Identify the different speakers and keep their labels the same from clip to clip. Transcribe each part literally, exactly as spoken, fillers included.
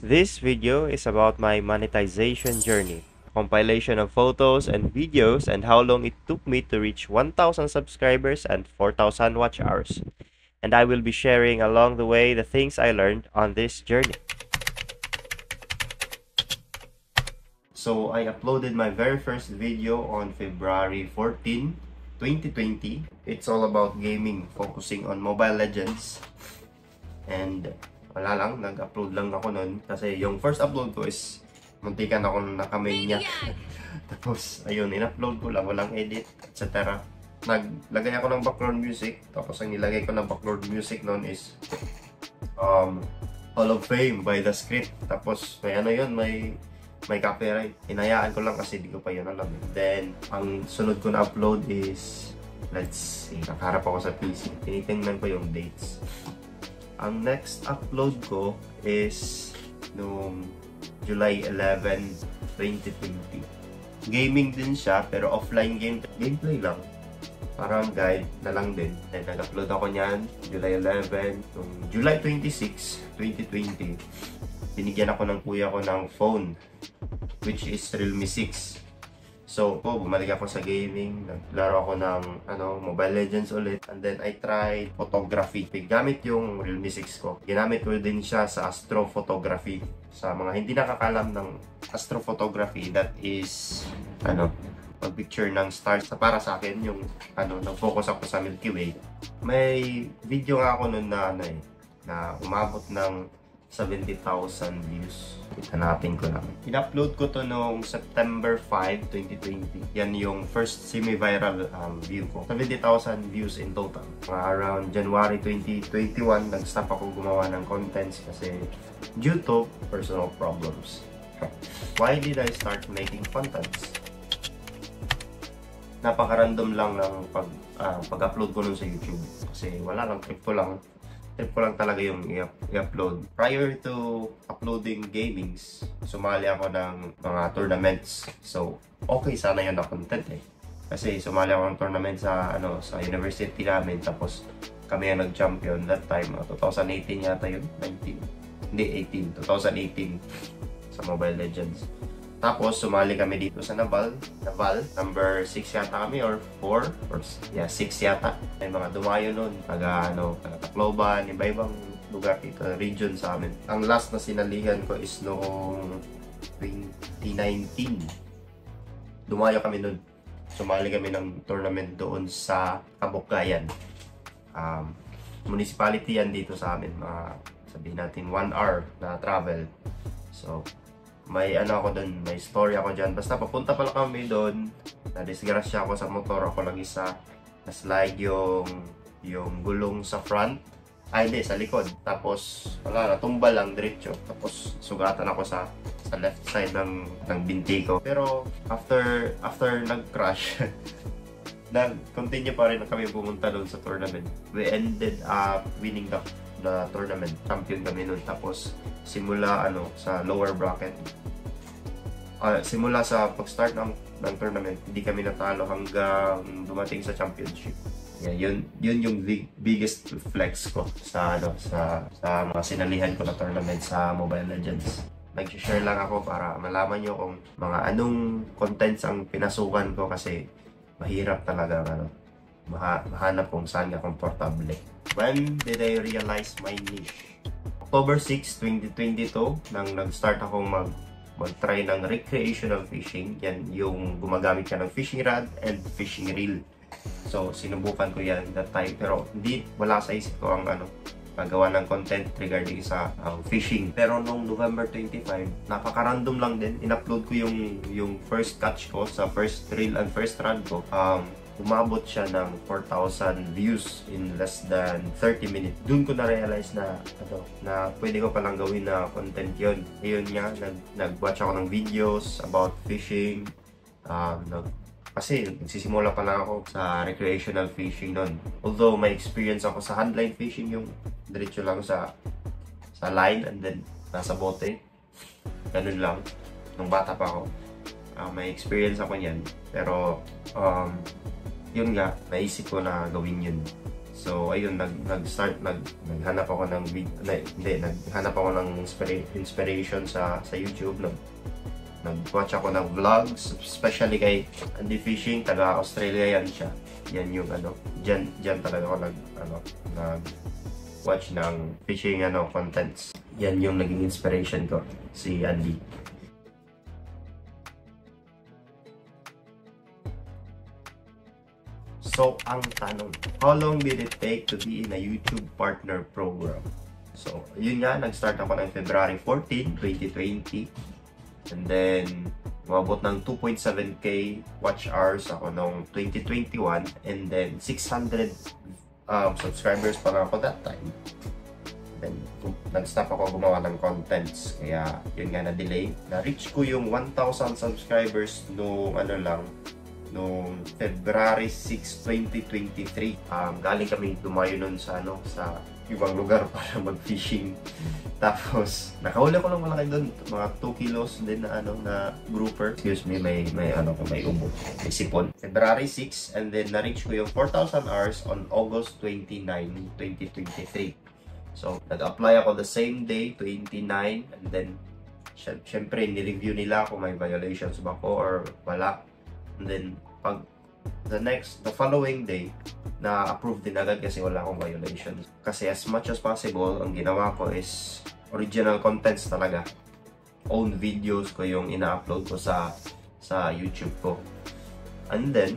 Speaker 1: This video is about my monetization journey, compilation of photos and videos, and how long it took me to reach one thousand subscribers and four thousand watch hours. And I will be sharing along the way the things I learned on this journey. So I uploaded my very first video on February fourteenth, twenty twenty. It's all about gaming, focusing on Mobile Legends. And wala lang, nag-upload lang ako nun. Kasi yung first upload ko is muntikan ako nakamaniac. Tapos, ayun, in-upload ko lang, walang edit, et cetera. Naglagay ako ng background music. Tapos, ang nilagay ko ng background music nun is um, Hall of Fame by The Script. Tapos, may ano yun, may may copyright. Hinayaan ko lang kasi di ko pa yun alam. Then, ang sunod ko na upload is, let's see, nakaharap ako sa P C. Tinitingnan ko yung dates. Ang next upload ko is noong July eleventh, twenty twenty. Gaming din siya, pero offline game gameplay lang. Parang guide na lang din. Then, nag-upload ako niyan, July eleventh. Noong July twenty-sixth, twenty twenty, binigyan ako ng kuya ko ng phone, which is Realme six. So, po, bumalik ako sa gaming, naglaro ako ng ano, Mobile Legends ulit, and then I tried photography. Gamit yung Realme six ko. Ginamit ko din siya sa astrophotography. Sa mga hindi nakakalam ng astrophotography, that is, ano, pag-picture ng stars. Para sa akin, yung, ano, nag-focus ako sa Milky Way. May video nga ako nun na, ano eh, na umabot ng seventy thousand views. Hanapin ko lang. In-upload ko to noong September fifth, twenty twenty. Yan yung first semi-viral um, view ko. seventy thousand views in total. Uh, around January twenty twenty-one, nag-stop ako gumawa ng contents kasi due to personal problems. Why did I start making contents? Napaka-random lang ng pag, uh, pag-upload ko nun sa YouTube. Kasi wala lang, trip ko lang. Trip ko lang talaga yung i-upload. Prior to uploading gamings, sumali ako ng mga tournaments. So, okay sana yun na content eh. Kasi sumali ako ng tournament sa ano sa university namin. Tapos, kami yung nag-champion that time. twenty eighteen yata yun. nineteen. Hindi, eighteen. twenty eighteen sa Mobile Legends. Tapos, sumali kami dito sa Naval. Naval, number six yata kami or four or yeah, six yata. May mga dumayo nun. Taga, ano, Tacloban, iba-ibang lugar dito, region sa amin. Ang last na sinalihan ko is noong twenty nineteen. Dumayo kami nun. Sumali kami ng tournament doon sa Kabukgayan. Um, municipality yan dito sa amin. Mga, sabihin natin, one hour na travel. So, may ano ako doon, may story ako dyan. Basta papunta pala kami doon, na-disgrasya ako sa motor, ako lang isa. Na-slide yung, yung gulong sa front. Ay, hindi, sa likod. Tapos, wala, natumba lang diretso. Tapos, sugatan ako sa, sa left side ng, ng binti ko. Pero, after, after nag-crash, nag-continue pa rin kami pumunta doon sa tournament. We ended up winning the na tournament. Champion kami nun. Tapos, simula ano sa lower bracket. Uh, simula sa pag-start ng, ng tournament, hindi kami natalo hanggang dumating sa championship. Yeah, yun, yun yung big, biggest flex ko sa, ano, sa, sa mga sinalihan ko na tournament sa Mobile Legends. Nag-share lang ako para malaman nyo kung mga anong contents ang pinasukan ko kasi mahirap talaga ano, maha, mahanap kung saan ka komportable. When did I realize my niche? October sixth, twenty twenty-two, nang nag-start akong mag mag-try ng recreational fishing. Yan yung gumagamit ka ng fishing rod and fishing reel. So, sinubukan ko yan that time. Pero hindi, wala sa isip ko ang ano, magawa ng content regarding sa um, fishing. Pero nung November twenty-fifth, napaka-random lang din. In-upload ko yung, yung first catch ko sa first reel and first rod ko. Um, umabot siya ng four thousand views in less than thirty minutes. Doon ko na-realize na, ano, na pwede ko palang gawin na content yun. Ayun nga, nag, nag-watch ako ng videos about fishing. Um, nag, kasi nagsisimula pa lang ako sa recreational fishing nun. Although may experience ako sa handline fishing, yung diretso lang sa sa line and then nasa bote. Ganun lang. Nung bata pa ako. Uh, may experience ako niyan. Pero, um, yun nga, naisip ko na gawin yun. So ayun, nag nag-start nag naghanap ako ng video, hindi naghanap ako ng inspira inspiration sa sa YouTube. Nag nag-watch ako ng vlogs, especially kay Andy Fishing, taga Australia yan siya. Yan yung ano, diyan diyan talaga ako nag ano, nag watch ng fishing ano contents. Yan yung naging inspiration ko, si Andy. So, ang tanong, how long did it take to be in a YouTube partner program? So, yun nga, nag-start ako ng February fourteenth, twenty twenty. And then, umabot ng two point seven K watch hours ako noong twenty twenty-one. And then, six hundred um, subscribers pa lang ako that time. Then, nag-stop ako gumawa ng contents. Kaya, yun nga, na-delay. Na-reach ko yung one thousand subscribers noong ano lang, noong February sixth, twenty twenty-three. Um, galing kami dumayo nun sa, ano, sa ibang lugar para mag-fishing. Tapos, nakahuli ko lang malaki doon. Mga two kilos din na, ano, na grouper. Excuse me, may, may, ano ko, may ubo. May sipon. February sixth, and then na-reach ko yung four thousand hours on August twenty-ninth, twenty twenty-three. So, nag-apply ako the same day, twenty-nine, and then, syempre, ni-review nila kung may violations ba ko or wala. And then, pag the next, the following day, na-approve din agad kasi wala akong violations. Kasi as much as possible, ang ginawa ko is original contents talaga. Own videos ko yung ina-upload ko sa sa YouTube ko. And then,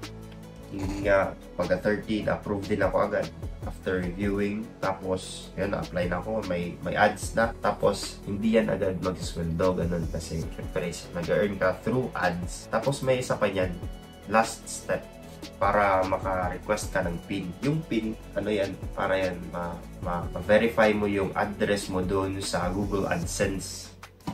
Speaker 1: yun nga, pagka thirteen, approve din ako agad. After reviewing, tapos, yun, na-apply na ako, may, may ads na. Tapos, hindi yan agad mag-sweldo, ganun. Kasi, syempre, nag-earn ka through ads. Tapos, may isa pa yan, last step, para maka-request ka ng PIN. Yung PIN, ano yan, para yan, ma-verify ma ma mo yung address mo doon sa Google AdSense.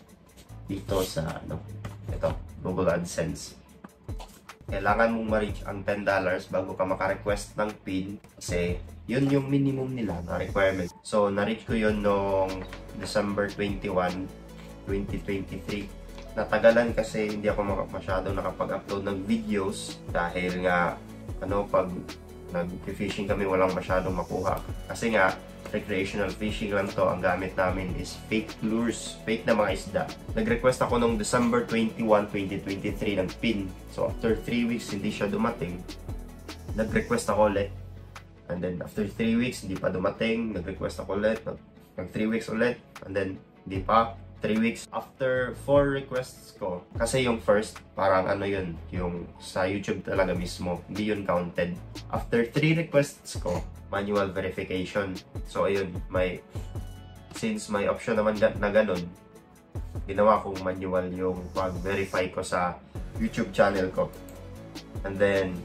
Speaker 1: Dito sa, ano, ito, Google AdSense. Kailangan mong ma-reach ang ten dollars bago ka maka-request ng PIN kasi yun yung minimum nila na requirement. So, na-reach ko yun noong December twenty-first, twenty twenty-three. Natagalan kasi hindi ako masyadong nakapag-upload ng videos dahil nga, ano, pag nag-fishing kami walang masyadong makuha. Kasi nga, recreational fishing lang to. Ang gamit namin is fake lures, fake na mga isda. Nag-request ako noong December twenty-first, twenty twenty-three ng PIN. So, after three weeks, hindi siya dumating. Nag-request ako ulit. And then, after three weeks, hindi pa dumating. Nag-request ako ulit. Nag three weeks ulit. And then, hindi pa. three weeks. After four requests ko, kasi yung first, parang ano yun, yung sa YouTube talaga mismo, hindi yun counted. After three requests ko, manual verification. So, ayun, may, since may option naman na ganun, ginawa kong manual yung pag-verify ko sa YouTube channel ko. And then,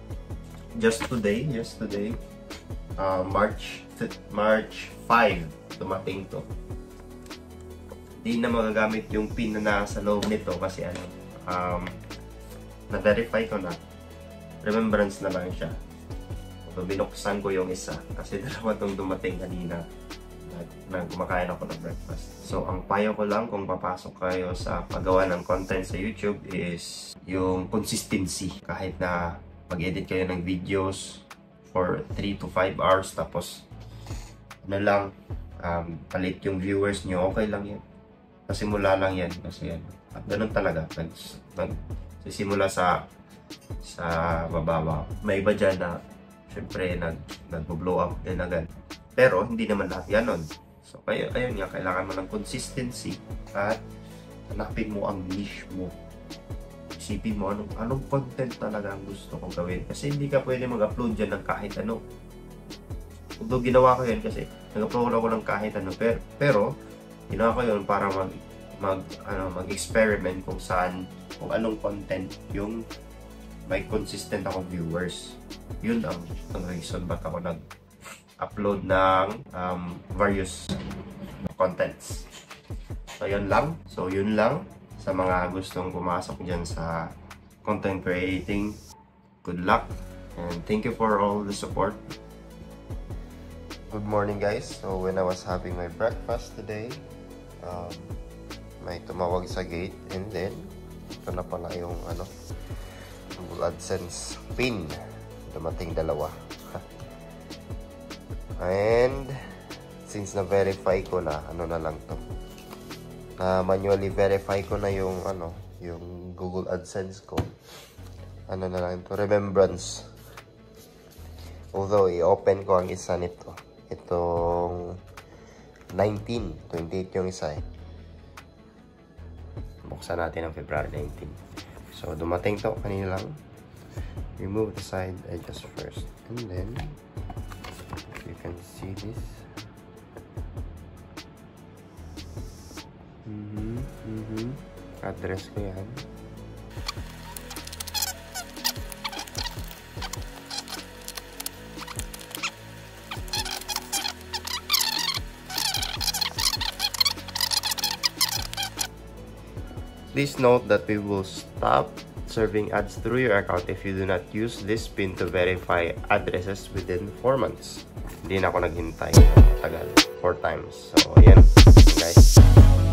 Speaker 1: just today, just today, uh, March, March fifth, dumating to. Hindi na magagamit yung PIN na nasa loob nito kasi ano, um, na-verify ko na. Remembrance na lang siya. So, binuksan ko yung isa kasi dalawa itong dumating kanina na kumakain ako ng breakfast. So, ang payo ko lang kung papasok kayo sa paggawa ng content sa YouTube is yung consistency. Kahit na mag-edit kayo ng videos for three to five hours tapos ano lang, um, palit yung viewers nyo, okay lang yan. Simula lang yan kasi yan. At ganun talaga. Nagsisimula sa sa bababa. May iba dyan na syempre nag, nag-blow up din agad. Pero hindi naman lahat ganon. So kaya, ayun nga, kailangan mo ng consistency at hanapin mo ang niche mo. Isipin mo anong, anong content talaga ang gusto kong gawin. Kasi hindi ka pwede mag-upload dyan ng kahit ano. Although ginawa ko yan kasi nag-upload ako ng kahit ano. Pero, pero ginawa ko yun para mag, mag, ano, mag-experiment kung saan, kung anong content yung may consistent akong viewers. Yun ang, ang reason ba't ako nag-upload ng um, various contents. So, yun lang. So, yun lang. Sa mga gustong pumasok dyan sa content creating, good luck. And thank you for all the support. Good morning, guys. So, when I was having my breakfast today, Um, may tumawag sa gate and then ito na pala yung ano, Google AdSense PIN. Dumating dalawa. And since na-verify ko na, ano na lang to. Na manually verify ko na yung ano, yung Google AdSense ko. Ano na lang to, remembrance. Although i-open ko ang isa nito. Itong nineteen, twenty-eight yung isa eh. Buksan natin ang February nineteen. So dumating to kanina lang. Remove the side edges first. And then you can see this. Mm-hmm, mm-hmm. Address ko yan. Please note that we will stop serving ads through your account if you do not use this pin to verify addresses within four months. Hindi na ako naghintay. Matagal. four times. So, ayan. Guys.